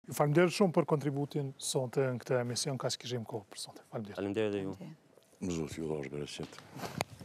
Ju falenderoj shumë për kontributin sonte në këtë emision, ka që kishim kohë për sonte. Falenderoj. Faleminderit dhe ju. Më zot, ju dhash bereqet.